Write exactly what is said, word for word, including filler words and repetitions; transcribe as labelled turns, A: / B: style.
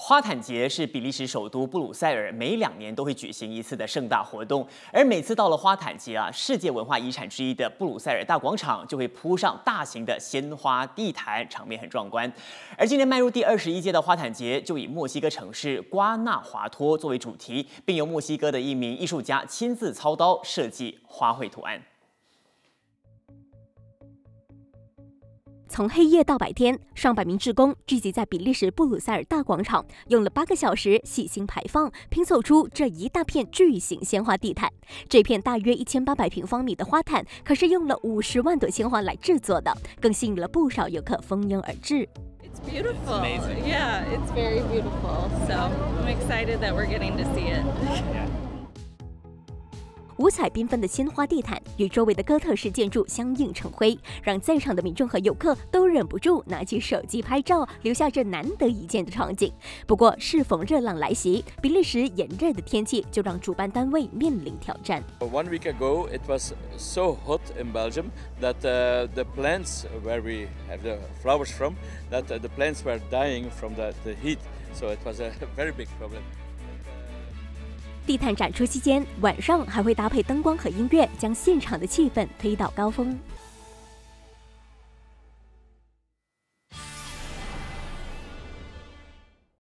A: 花毯节是比利时首都布鲁塞尔每两年都会举行一次的盛大活动，而每次到了花毯节啊，世界文化遗产之一的布鲁塞尔大广场就会铺上大型的鲜花地毯，场面很壮观。而今年迈入第二十一届的花毯节，就以墨西哥城市瓜纳华托作为主题，并由墨西哥的一名艺术家亲自操刀设计花卉图案。
B: 从黑夜到白天，上百名志工聚集在比利时布鲁塞尔大广场，用了八个小时细心排放，拼凑出这一大片巨型鲜花地毯。这片大约一千八百平方米的花毯，可是用了五十万朵鲜花来制作的，更吸引了不少游客蜂拥而至。
C: It's beautiful. It's yeah, it's very beautiful. So I'm excited that we're getting to see it.
B: 五彩缤纷的鲜花地毯与周围的哥特式建筑相映成辉，让在场的民众和游客都忍不住拿起手机拍照，留下这难得一见的场景。不过，适逢热浪来袭，比利时炎热的天气就让主办单位面临挑战。
D: One week ago, it was so hot in Belgium that uh, the plants where we have the flowers from, that uh, the plants were dying from the, the heat. So it was a very big problem.
B: 地毯展出期间，晚上还会搭配灯光和音乐，将现场的气氛推到高峰。